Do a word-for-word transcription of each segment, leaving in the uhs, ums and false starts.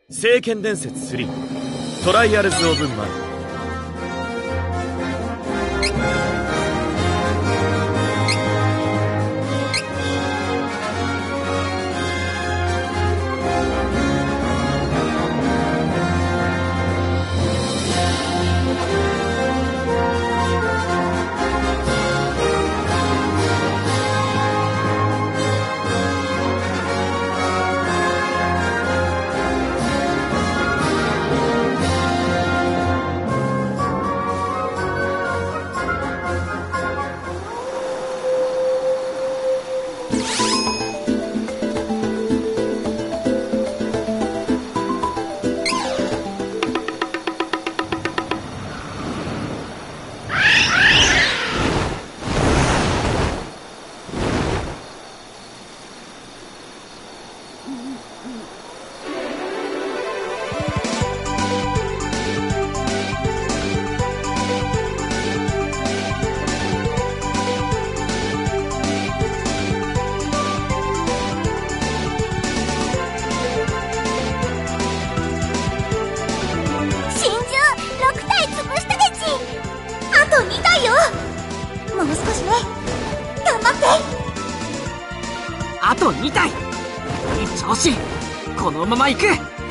聖剣伝説スリートライアルズ・オブ・マン。 あとに体。いい調子。このまま行く。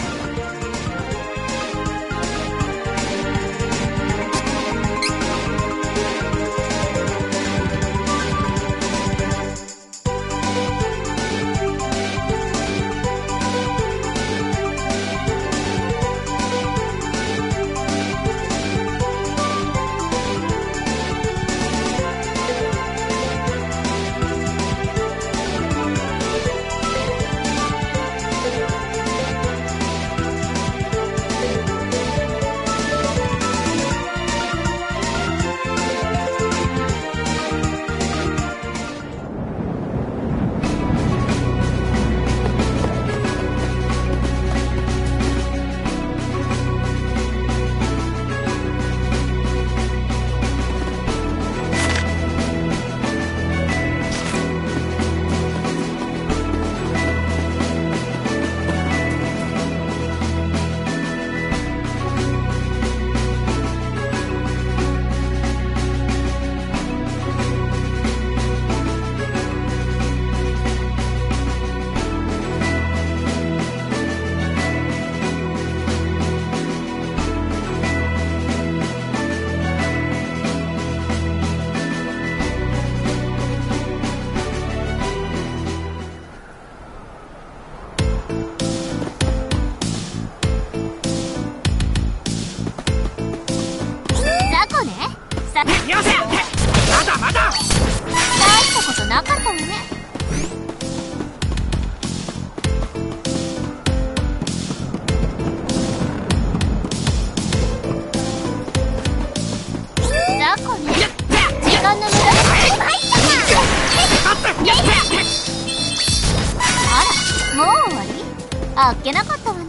よせ。まだまだ。 大したことなかったわね。雑魚ね。時間の無駄だ。あら、もう終わり？あっけなかったわね。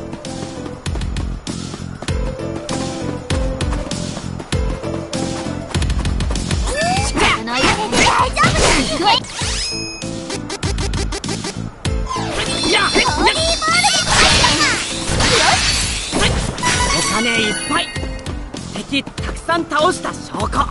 大丈夫だ。 やっホーリーボールでお金いっぱい。敵たくさん倒した証拠。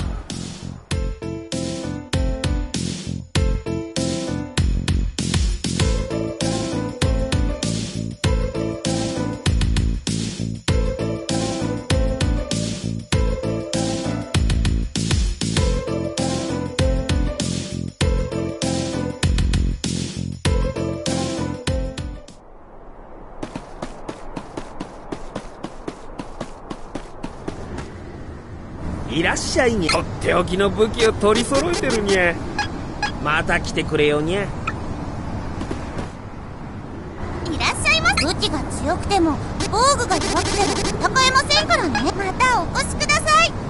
いらっしゃいにゃ。とっておきの武器を取り揃えてるにゃ。また来てくれよにゃ。 いらっしゃいます。武器が強くても防具が弱くても戦えませんからね。またお越しください。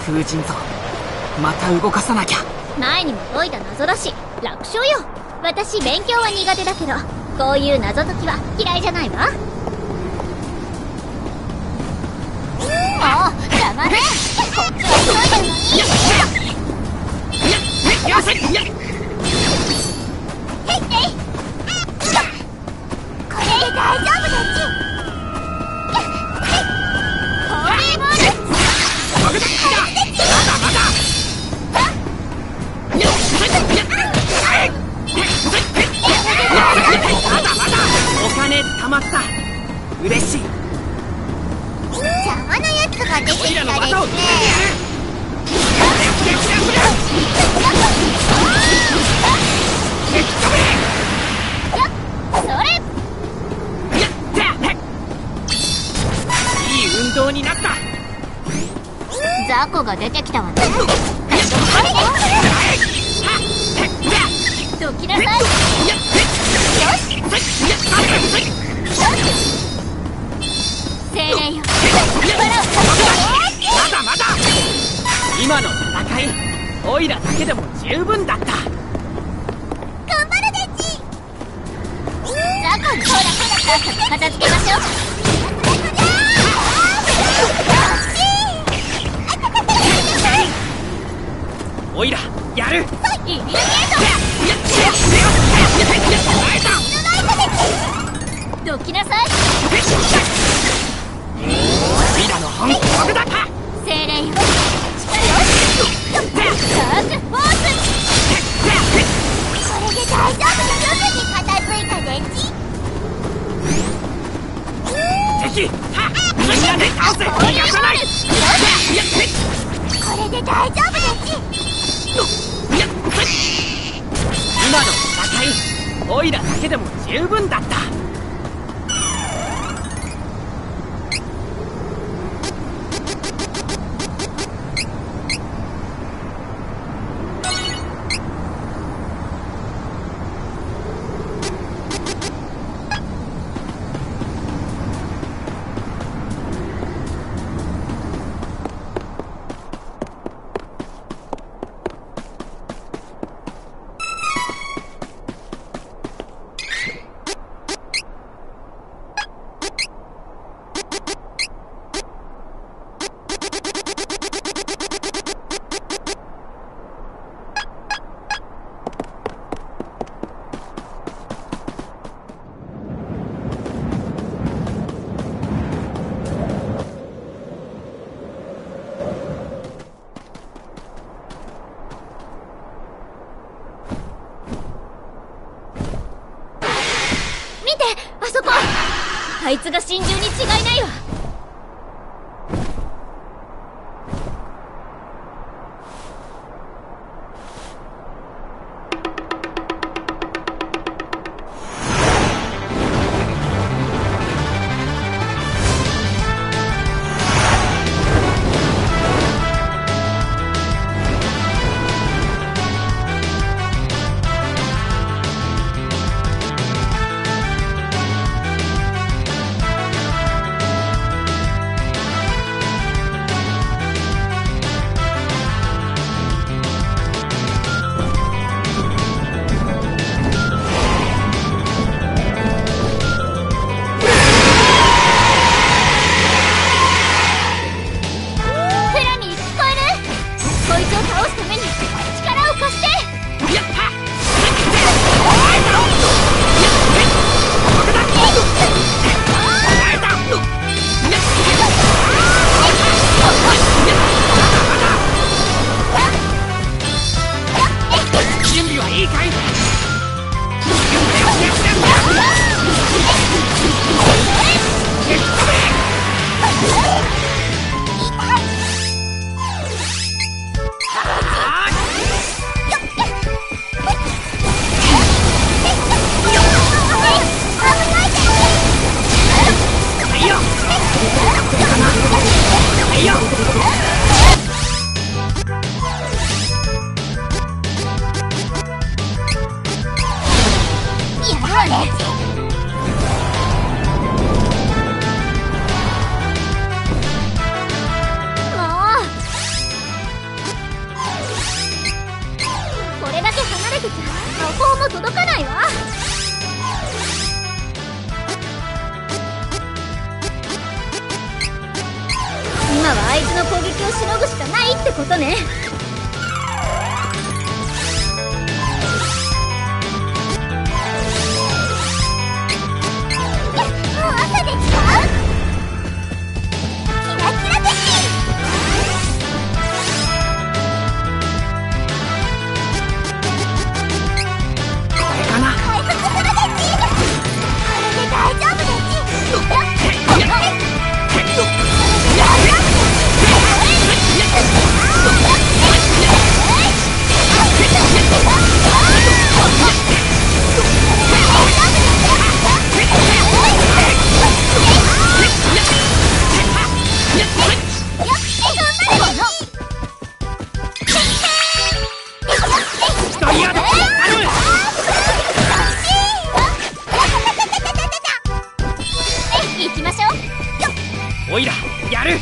風神とまた動かさなきゃ。 前にも解いた謎だし楽勝よ。私勉強は苦手だけどこういう謎解きは嫌いじゃないわ。もう邪魔ね。こっちは急いでるのに。 よせ。 へいへい。これで大丈夫だっち。これもだっち。まだまだ。 お金貯まった。嬉しい。 邪魔なやつが出てきたですね。それ。 いい運動になった。 雑魚が出てきたわね。どきなさい。よし。精霊よ。 まだまだ。今の戦いオイラだけでも十分だった。 頑張るでち。雑魚にほらさっさと片付けましょう。 オイラやる。 イルミネート。どきなさい。 オイラの本気だった。 精霊よ。力よ。ダークフォース。これで大丈夫。すぐに片付いたでち。 敵はみんなで倒せ。逃がさない。 これで大丈夫でち。 今の戦いオイラだけでも十分だった。 あそこ。あいつが神獣に違いないわ。 今はあいつの攻撃をしのぐしかないってことね。もう朝できた？キラキラ的。 これかな。 回復するでち。これで大丈夫でち。 おいらやる。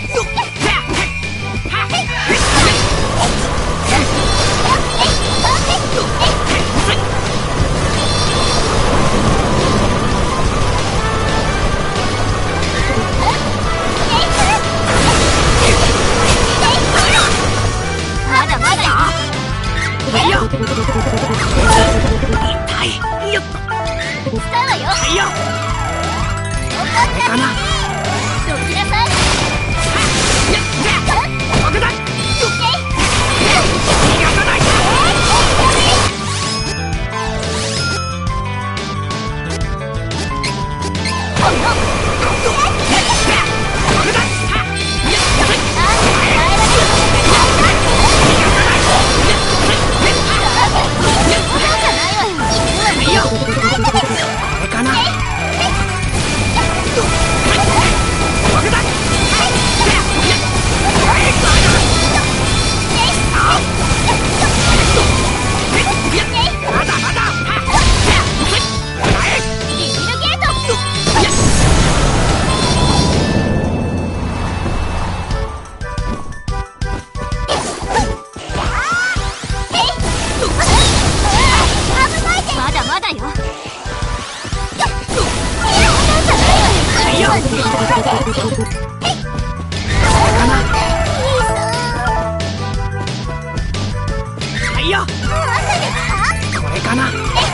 まだまだよ。 はいよ。痛い。よっと。 使うわよ。 はいよ。 これかな。 どきなさい。 僕だ。逃がさない。はいよ。これかな。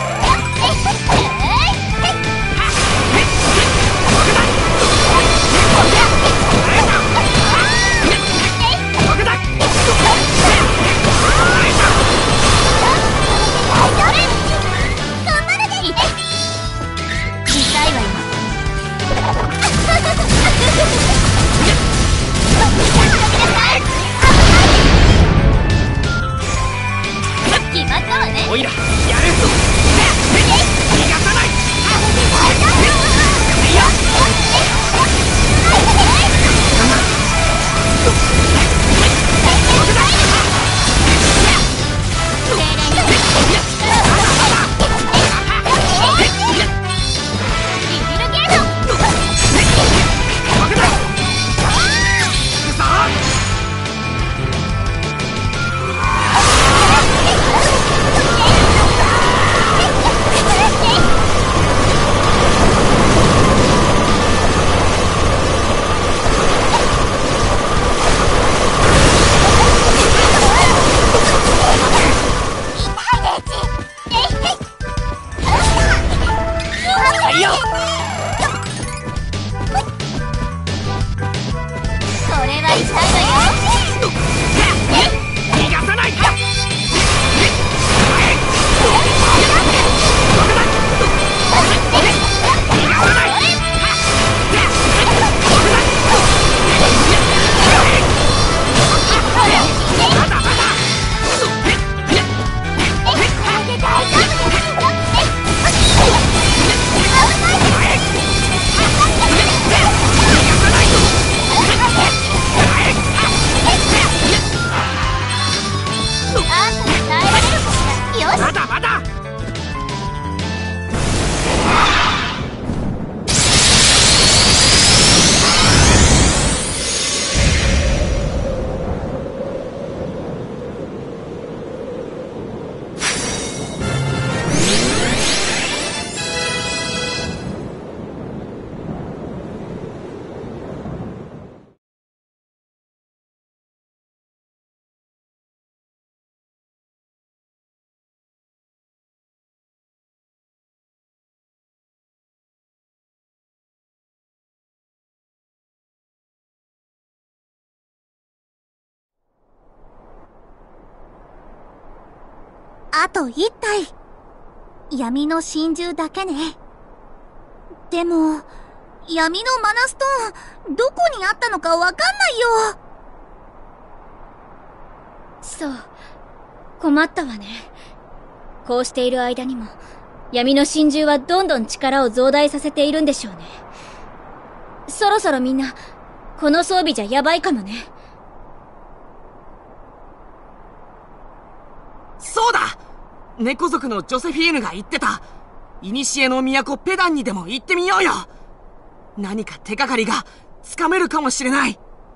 おいらやる。逃がさない。 あと一体。闇の真珠だけね。でも、闇のマナストーン、どこにあったのかわかんないよ。 そう。困ったわね。こうしている間にも、闇の真珠はどんどん力を増大させているんでしょうね。そろそろみんな、この装備じゃヤバいかもね。 そうだ！猫族のジョセフィーヌが言ってた、古の都ペダンにでも行ってみようよ。何か手がかりがつかめるかもしれない。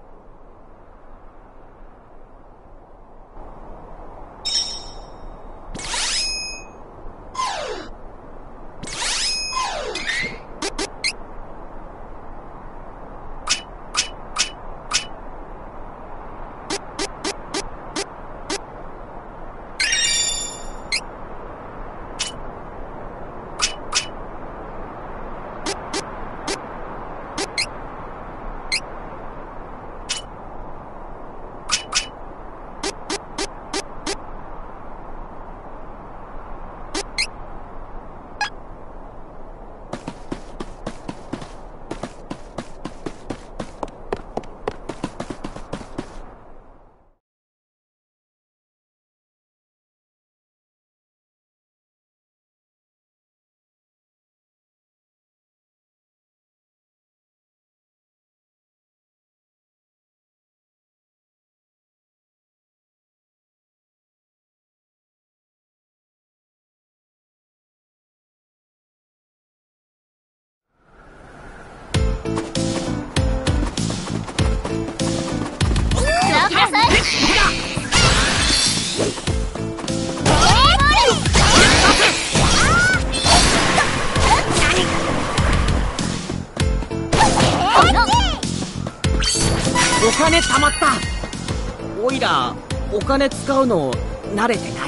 お金貯まった。おいらお金使うの慣れてない。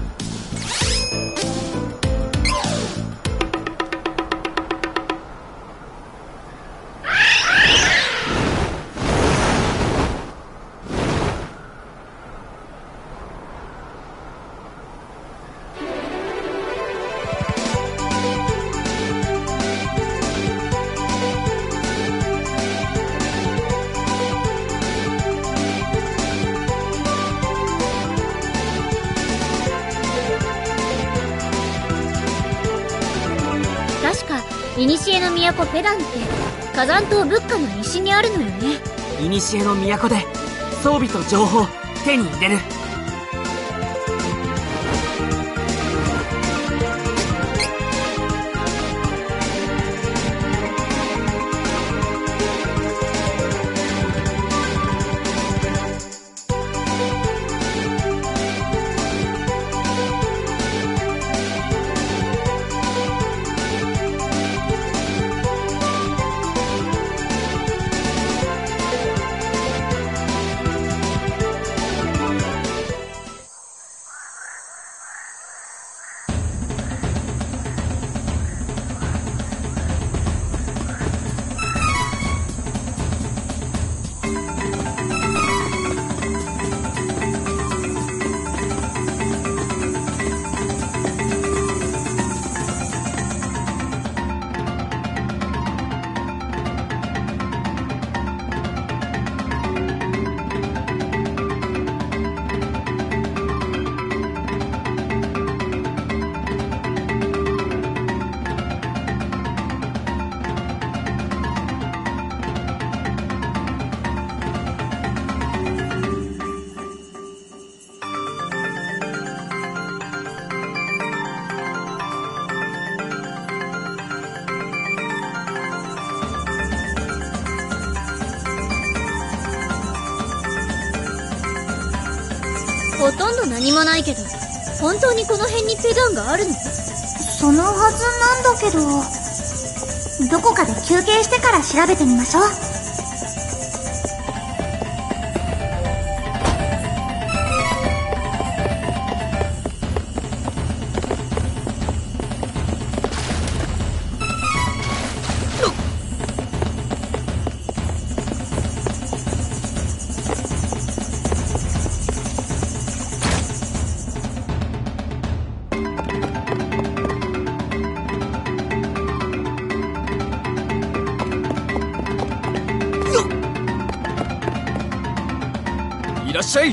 古の都ペダンって火山島ブッカの西にあるのよね。 古の都で装備と情報手に入れる。 ほとんど何もないけど、本当にこの辺にペダンがあるの？ そのはずなんだけど、どこかで休憩してから調べてみましょう。 いらっしゃい。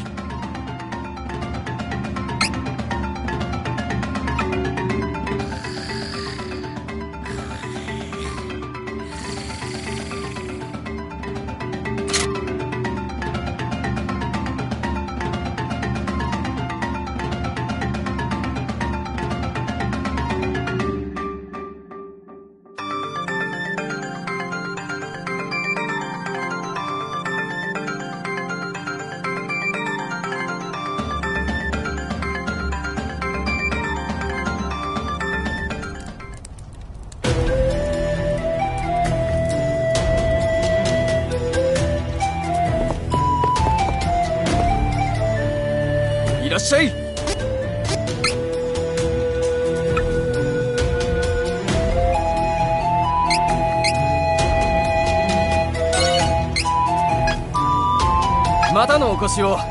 いらっしゃい。 またのお越しを。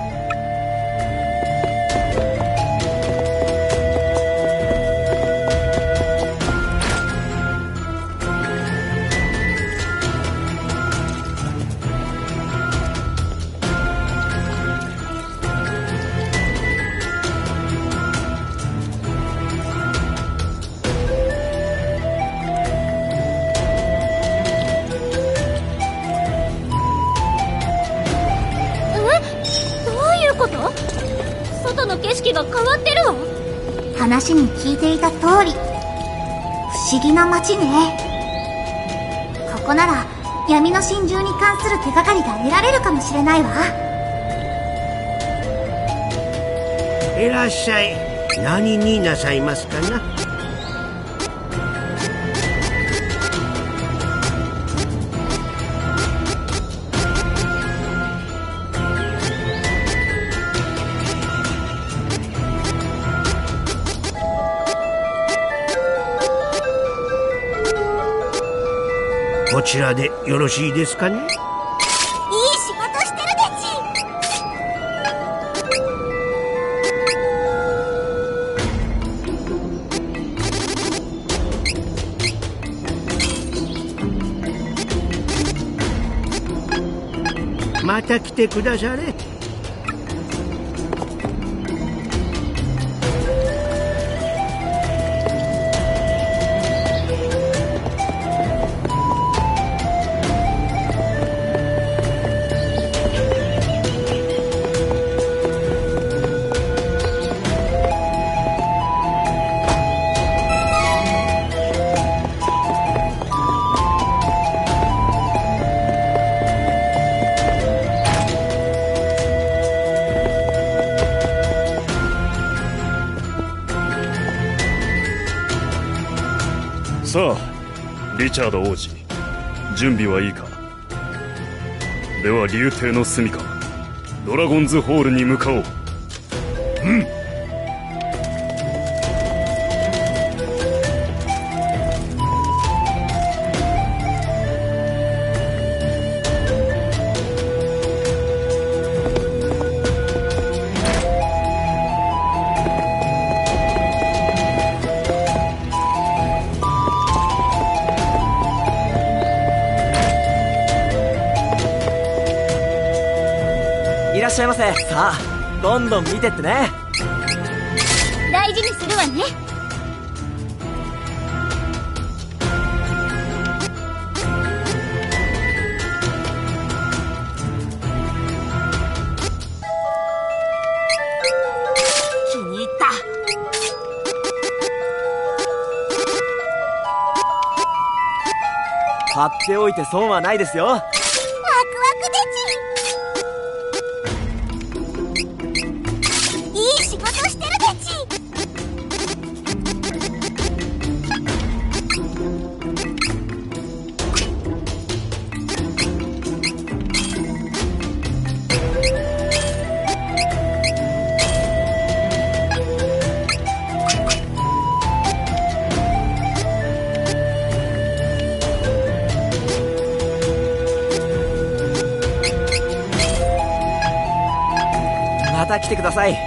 外の景色が変わってるわ。 話に聞いていた通り、不思議な街ね。ここなら闇の真珠に関する手がかりが得られるかもしれないわ。 いらっしゃい。何になさいますかな。こちらでよろしいですかね。 いい仕事してるでち。また来てくだされ。 さあ、リチャード王子、準備はいいか。では竜帝の住処ドラゴンズホールに向かおう。うん。 いらっしゃいませ。さあ、どんどん見てってね。 大事にするわね。 気に入った。貼っておいて損はないですよ。 ワクワクでち。いい仕事してるでち。 また来てください。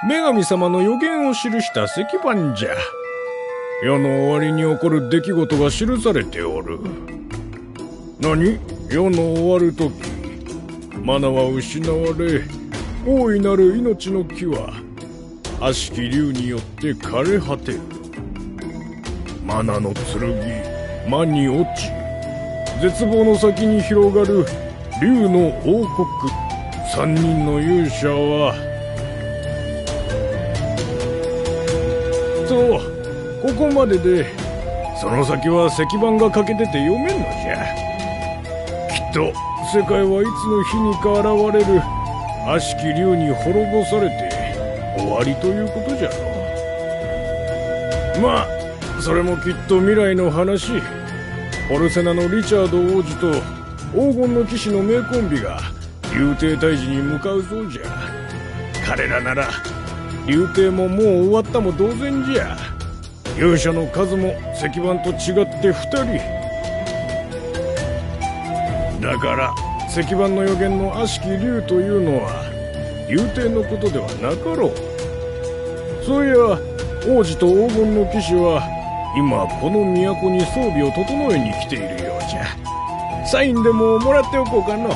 女神様の予言を記した石板じゃ。世の終わりに起こる出来事が記されておる。何？世の終わる時、マナは失われ、大いなる命の木は悪しき竜によって枯れ果てる。マナの剣、魔に落ち、絶望の先に広がる竜の王国。三人の勇者は、そう、ここまでで、その先は石板が欠けてて読めんのじゃ。きっと世界はいつの日にか現れる悪しき竜に滅ぼされて終わりということじゃろう。まあそれもきっと未来の話。ポルセナのリチャード王子と黄金の騎士の名コンビが竜帝退治に向かうそうじゃ。彼らなら竜帝ももう終わったも同然じゃ。勇者の数も石板と違ってふたりだから、石板の予言の悪しき竜というのは竜帝のことではなかろう。そういや王子と黄金の騎士は今この都に装備を整えに来ているようじゃ。サインでももらっておこうかの。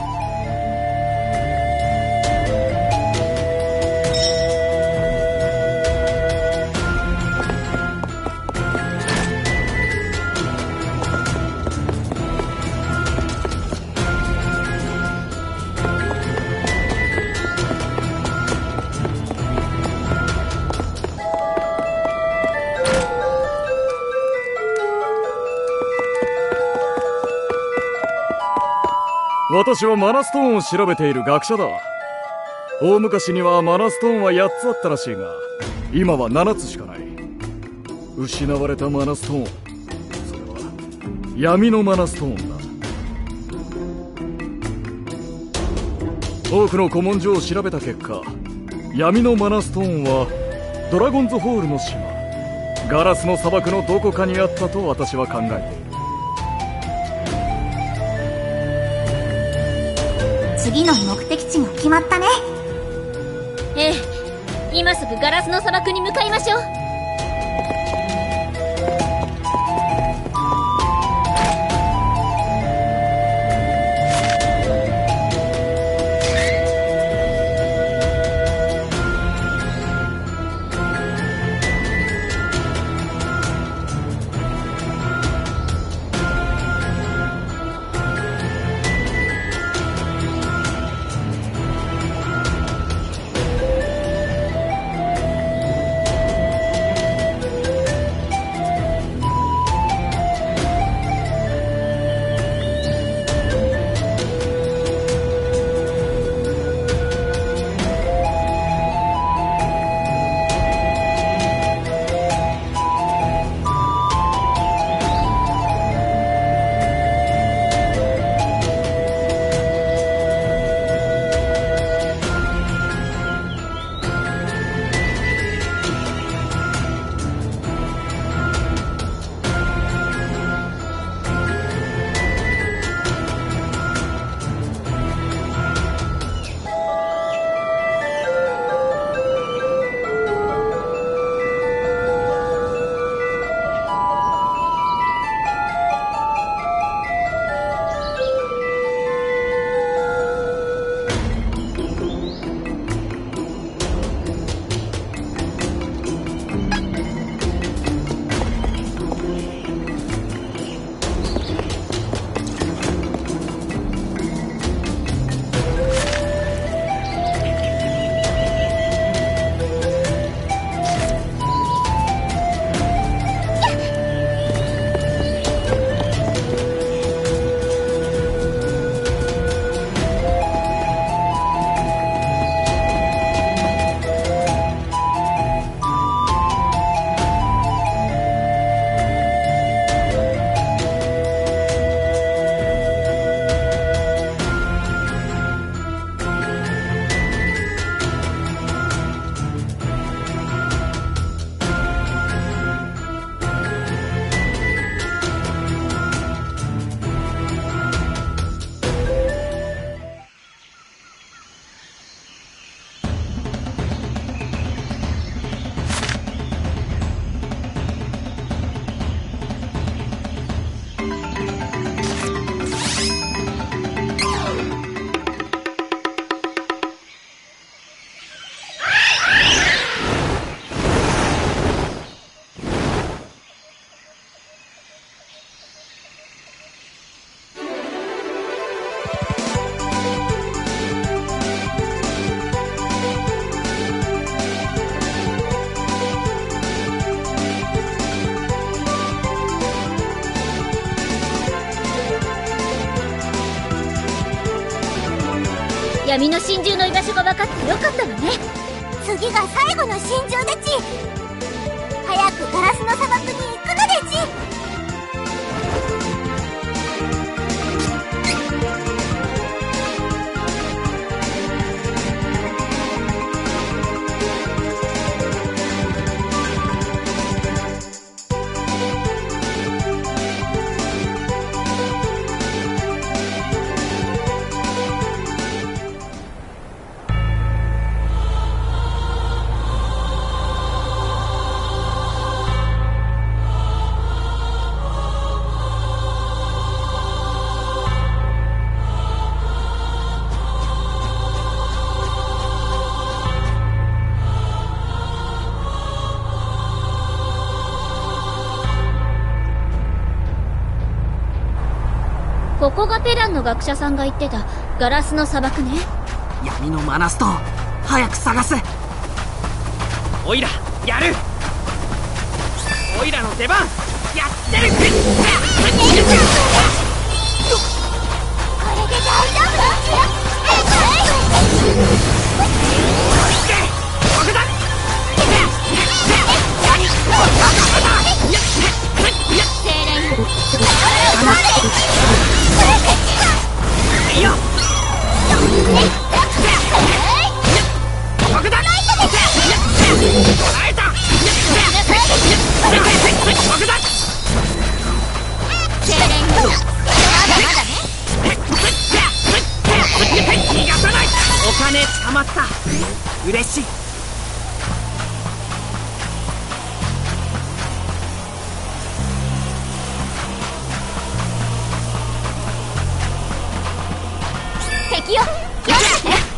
私はマナストーンを調べている学者だ。大昔にはマナストーンはやっつあったらしいが、今はななつしかない。失われたマナストーン、それは闇のマナストーンだ。多くの古文書を調べた結果、闇のマナストーンはドラゴンズホールの島、ガラスの砂漠のどこかにあったと私は考えている。 次の目的地が決まったね。 ええ、今すぐガラスの砂漠に向かいましょう。 闇の真珠の居場所が分かってよかったわね。 次が最後の真珠だち。早くガラスの砂漠に行くのでち。 ここがペダンの学者さんが言ってたガラスの砂漠ね。 闇のマナストーン、早く探す。 オイラやる。オイラの出番やってる。 これで大丈夫だ。 爆弾。いいよ。爆弾。捉えた。爆弾。逃がさない。お金捕まった。嬉しい。 敵よ、気をつけて。